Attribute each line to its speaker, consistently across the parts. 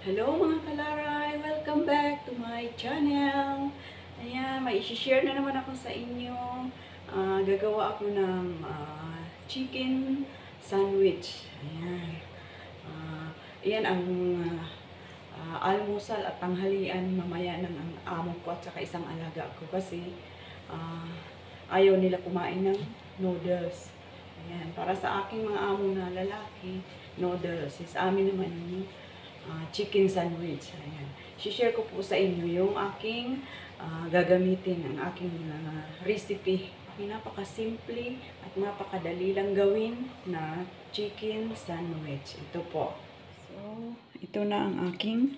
Speaker 1: Hello mga kalaray! Welcome back to my channel! Ayan, may isi-share na naman ako sa inyo. Gagawa ako ng chicken sandwich. Ayan. Ayan ang almusal at tanghalian mamaya ng ang amo ko at saka isang alaga ko kasi ayaw nila kumain ng noodles. Ayan, para sa aking mga amo na lalaki, noodles. Sa amin naman yung chicken sandwich. Ayan. Share ko po sa inyo yung aking gagamitin, ang aking recipe. Yung napaka-simple at napakadali lang gawin na chicken sandwich. Ito po. So, ito na ang aking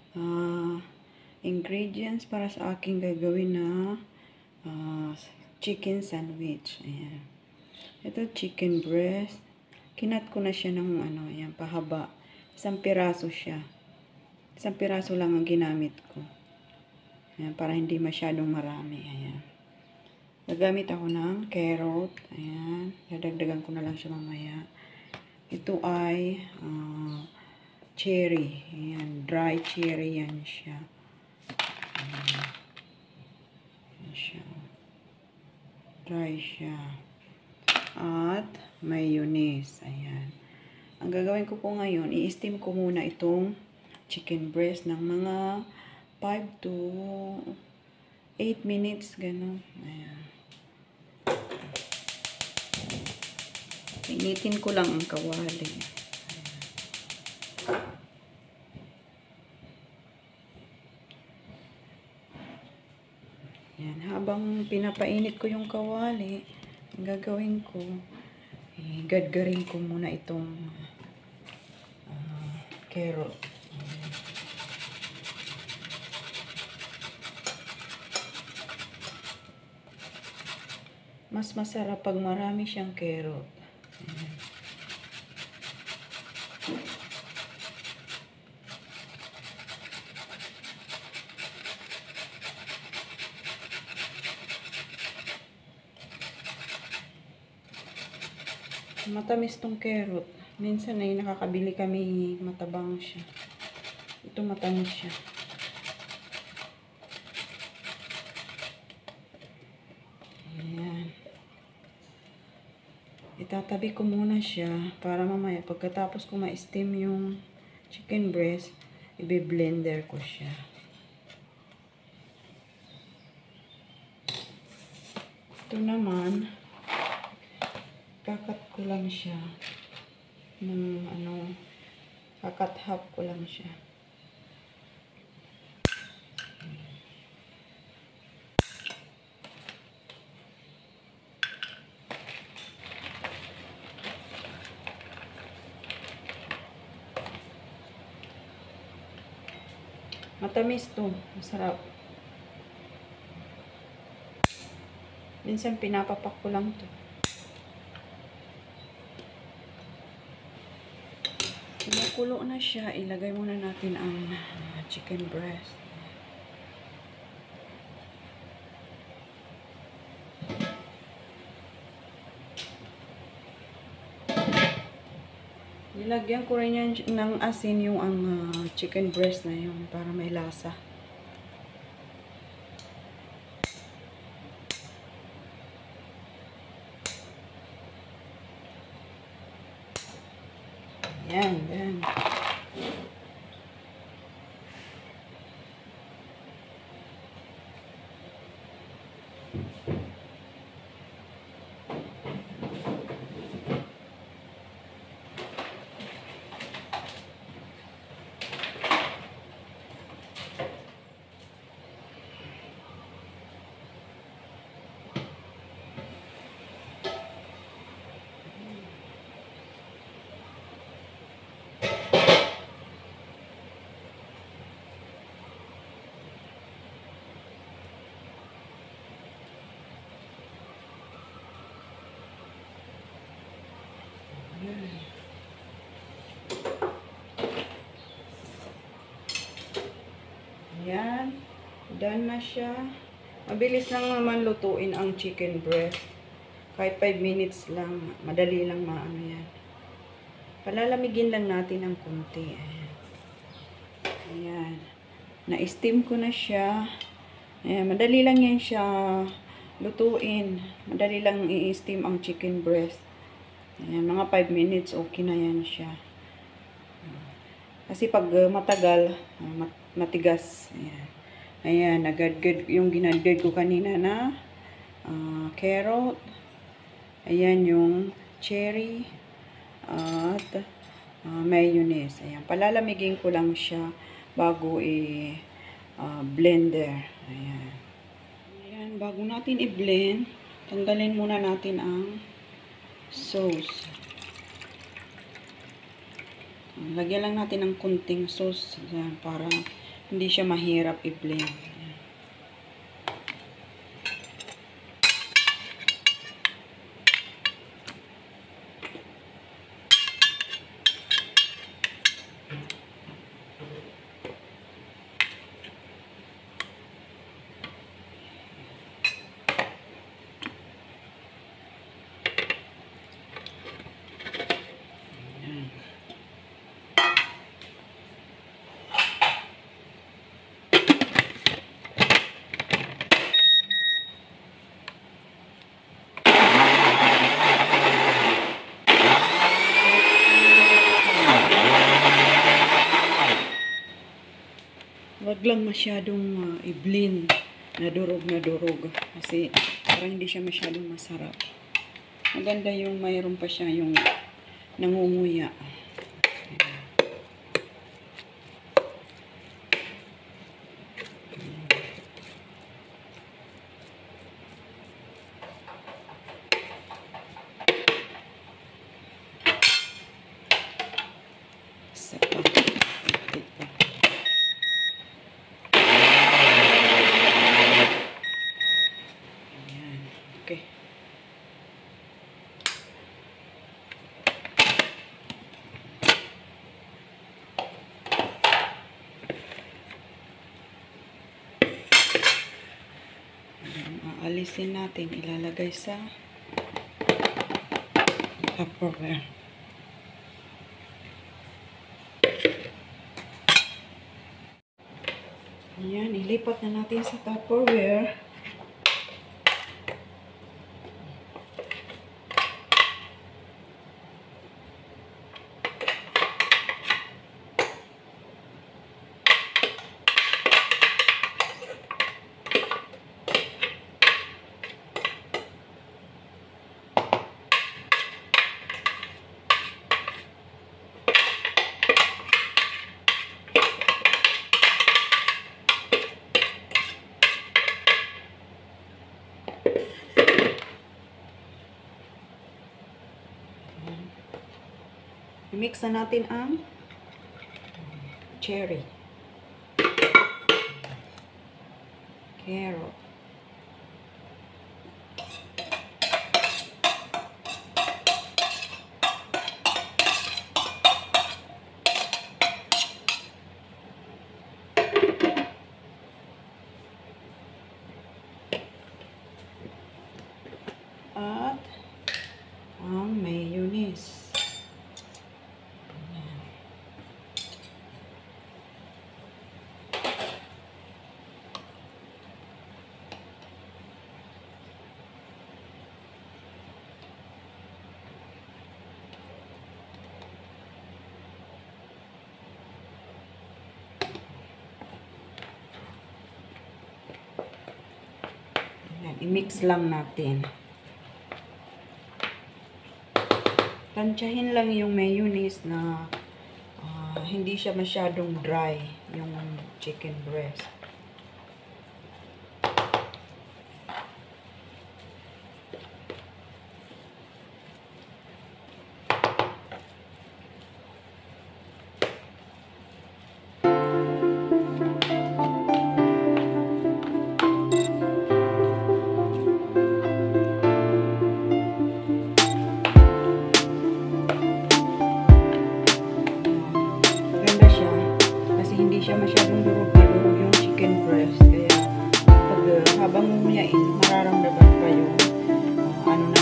Speaker 1: ingredients para sa aking gagawin na chicken sandwich. Ayan. Ito chicken breast. Kinat ko na siya ng ayan, pahaba. Isang piraso siya. Isang piraso lang ang ginamit ko. Ayan, para hindi masyadong marami. Ayan. Gagamit ako ng carrot. Ayan. Dadagdagan ko na lang siya mamaya. Ito ay cherry. Ayan. Dry cherry yan siya. Ayan. Ayan siya. Dry siya. At mayonnaise. Ayan. Ang gagawin ko po ngayon, i-steam ko muna itong chicken breast ng mga 5 to 8 minutes, gano'n. Ayan. Initin ko lang ang kawali. Ayan. Habang pinapainit ko yung kawali, ang gagawin ko, gadgarin ko muna itong carrot. Mas masarap pag marami siyang carrot. Matamis tong carrot. Minsan ay nakakabili kami, matabang siya. Ito matamis siya. Ayan. Itatabi ko muna siya para mamaya pagkatapos ko ma-steam yung chicken breast, i-blender ko siya. Ito naman, kakat ko lang siya ng kakat half ko lang siya. Matamis to, masarap. Minsan pinapapak ko lang to. Kumukulo na siya, ilagay muna natin ang chicken breast. Nilagyan ko rin yan ng asin yung ang chicken breast na yun para may lasa. Yan, yan. Ayan. Done na siya. Mabilis lang naman lutuin ang chicken breast. Kahit 5 minutes lang. Madali lang maano yan. Palalamigin lang natin ng konti. Ayan. Ayan. Na-steam ko na siya. Ayan, madali lang yan siya lutuin. Madali lang i-steam ang chicken breast. Ayan, mga 5 minutes, okay na yan siya. Kasi pag matagal, matigas. Ayan. Ayan, nagadgad yung ginadgad ko kanina na carrot. Ayan yung cherry at mayonnaise. Ayan, palalamigin ko lang siya bago blender. Ayan. Ayan, bago natin i-blend, tanggalin muna natin ang sauce. Lagyan lang natin ng kunting sauce. Ayan, para hindi siya mahirap i-blend. Wag lang masyadong i-blend na durog. Kasi parang hindi siya masyadong masarap. Maganda yung mayroon pa siya yung nangunguya. Okay. Aalisin natin, ilalagay sa Tupperware. Ayan, ilipat na natin sa Tupperware. I-mix na natin ang cherry, carrot, at ang mayonnaise. I-mix lang natin. Tansyahin lang yung mayonnaise na hindi siya masyadong dry yung chicken breast. Siya masyadong durog yung chicken breast, kaya pag habang umuyain mararamdaman pa yung ano na